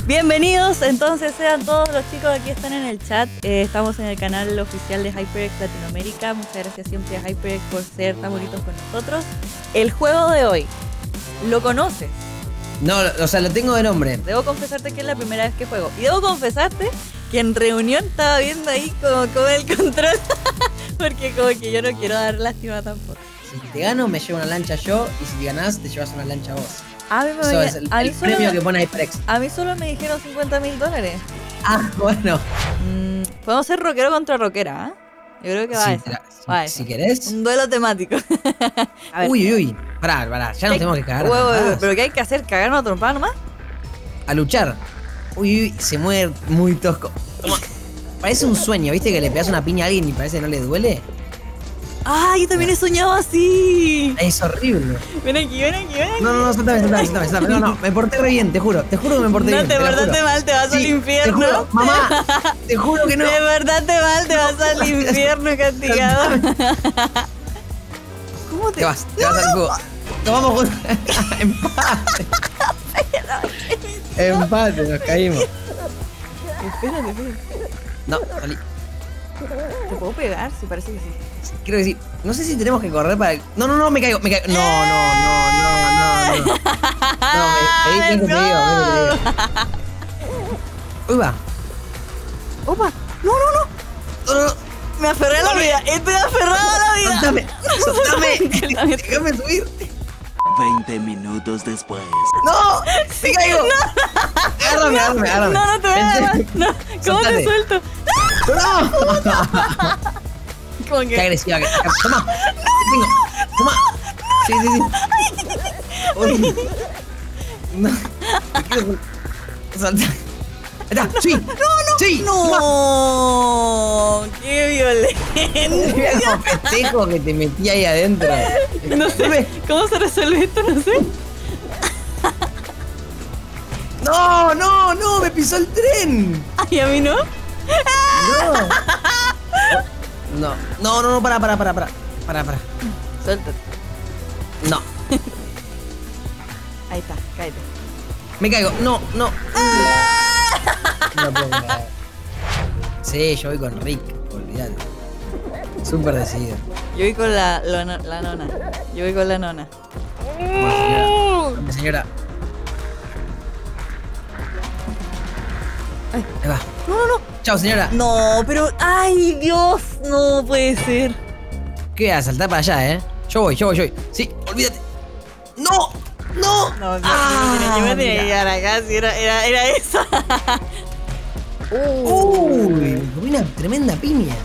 Bienvenidos, entonces sean todos los chicos que aquí están en el chat. Estamos en el canal oficial de HyperX Latinoamérica. Muchas gracias siempre a HyperX por ser tan bonitos con nosotros. El juego de hoy, ¿lo conoces? No, o sea, lo tengo de nombre. Debo confesarte que es la primera vez que juego. Y debo confesarte que en reunión estaba viendo ahí como el control. Porque como que yo no quiero dar lástima tampoco. Si te gano, me llevo una lancha yo. Y si te ganás, te llevas una lancha vos. A mí me Eso es el premio que pone HyperX. A mí solo me dijeron $50.000. Ah, bueno. Podemos ser rockero contra rockera, ¿eh? Yo creo que va Si querés. Un duelo temático. A ver. Uy. Pará. Ya nos tenemos que cagar. ¿Pero qué hay que hacer? ¿Cagarnos a trompada nomás? A luchar. Uy, se mueve muy tosco. Toma. Parece un sueño, ¿viste? Que le pegas una piña a alguien y parece que no le duele. ¡Ah! Yo también he soñado así. Es horrible. Ven aquí. No, suéltame. No, me porté re bien, te juro que me porté bien. No, te portaste mal, te vas al infierno. Te juro, mamá, te juro que no. Te portaste mal, te vas al infierno, castigado. ¿Cómo te vas al fuego? Tomamos juntos. Empate. Empate, nos caímos. Espérate. No, salí. ¿Te puedo pegar? Sí, parece que sí. Creo que sí. No sé si tenemos que correr para... No, me caigo. No. No, me digo. Uy, va. Opa. No. No. Me aferré a la vida. Estoy aferrado a la vida. Soltame. Déjame subir. 20 minutos después. ¡No! ¡Me caigo! Agárrame. No te voy a agarrar. No. ¿Cómo te suelto? ¡No! ¿Cómo que? Qué agresiva que... Toma. Toma. Sí. Uy. No. Te quiero saltar. Ahí está. Sí. No. Qué violento. No festejo que te metí ahí adentro. No sé. ¿Cómo se resuelve esto? No sé. No, me pisó el tren. Ay, ¿a mí no? No, para. Suéltate. No. Ahí está, cállate. Me caigo. No. No puedo creer. Sí, yo voy con Rick, olvídate. Súper decidido. Yo voy con la nona. Yo voy con la nona. Señora. Ay. Ahí va. No. Chao, señora. No, pero... ¡Ay, Dios! No puede ser. ¿Qué vas a saltar para allá, eh? Yo voy. Sí, olvídate. ¡No! No, yo me tenía que llegar acá. Si era esa. Uy, me comí una tremenda piña.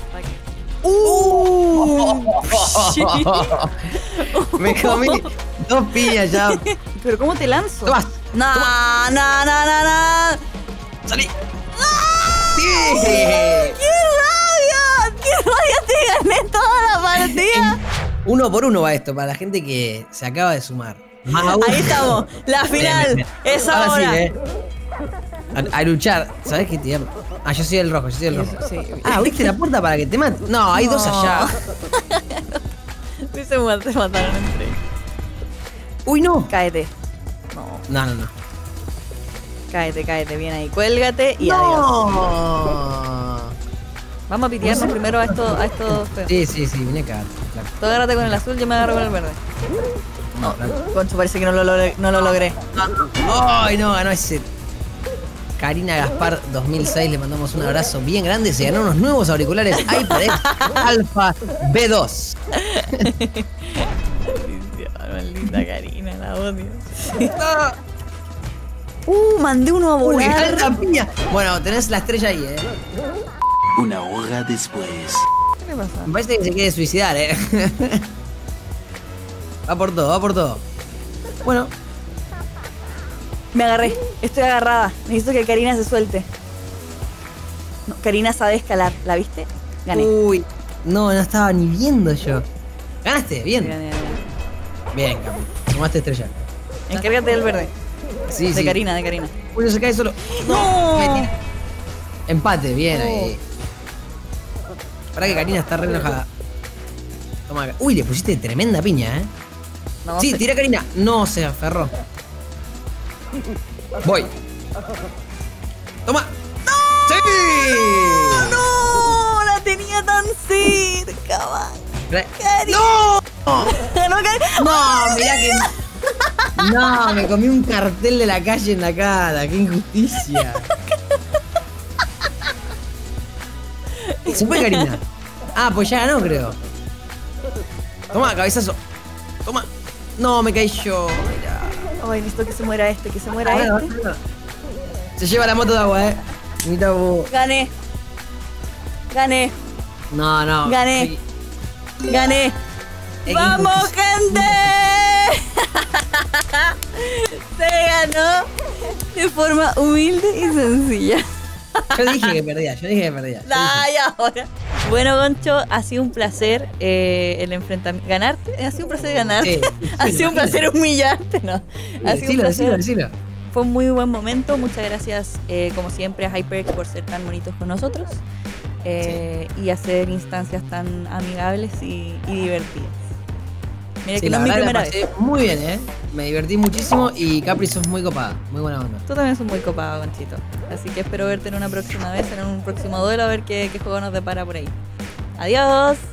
Me comí 2 piñas ya. ¿Pero cómo te lanzo? Tomás. No. Salí. ¡Sí! ¡Qué rabia! Te gané toda la partida. 1 por 1 va esto, para la gente que se acaba de sumar. Ahí estamos, la final. Bien. Es ahora. Sí, a luchar. ¿Sabes qué tierno? Ah, yo soy el rojo. Sí. Ah, ¿abriste la puerta para que te mate? No, hay 2 allá. Sí, se mataron entre ellos. Uy, no. Cáete. No. Cáete, bien ahí. Cuélgate y adiós. Vamos a pitearnos primero a estos feos. Sí, vine a cagar. Claro. Tú agárrate con el azul, yo me agarro con el verde. No, claro. Concho, parece que no lo logré. Ay, no, ganó ese. Karina Gaspar 2006, le mandamos un abrazo bien grande. Se ganó unos nuevos auriculares HyperX Alpha B2. Maldita Karina, la odio. Mandé uno a volar. Uy, alta piña. Bueno, tenés la estrella ahí, Una hora después. ¿Qué le pasa? Me parece que se quiere suicidar, Va por todo. Bueno. Me agarré. Estoy agarrada. Necesito que Karina se suelte. No, Karina sabe escalar. ¿La viste? Gané. Uy. No estaba ni viendo yo. Ganaste, bien. Gané. Bien, Capi. Tomaste estrella. Encárgate del verde. Sí. De Karina. Uy, no se cae solo. No. Empate, bien ahí. Para que Karina está re enojada. Toma acá. Uy, le pusiste tremenda piña, No, sí, tira Karina. No, se aferró. Voy. ¡Toma! ¡No! ¡Sí! ¡No! La tenía tan cerca, man. Cari. ¡No! No, Cari. No, mirá que... No, me comí un cartel de la calle en la cara. ¡Qué injusticia! ¿Se fue, Karina? Ah, pues ya ganó, creo. Toma, cabezazo. Toma. No, me caí yo. Mirá. Ay, necesito que se muera este, que se muera Bueno, este. bueno. Se lleva la moto de agua, Mira vos. Gané. Gané. No, no. Gané. Sí. Gané. Es ¡Vamos, injusticia. gente! Se ganó de forma humilde y sencilla. Yo dije que perdía, yo dije que perdía. Ay, ahora. Bueno, Goncho, ha sido un placer el enfrentamiento. ¿Ganarte? Ha sido un placer ganarte. Sí, Ha sido un placer humillarte, ¿no? Ha sido un placer. Decilo. Fue un muy buen momento. Muchas gracias, como siempre, a HyperX por ser tan bonitos con nosotros y hacer instancias tan amigables y divertidas. Mira Sí, que no la es mi verdad primera la vez. pasé muy bien, Me divertí muchísimo y Capri sos muy copada, muy buena onda. Tú también sos muy copado, Gonchito. Así que espero verte en una próxima vez, en un próximo duelo, a ver qué juego nos depara por ahí. Adiós.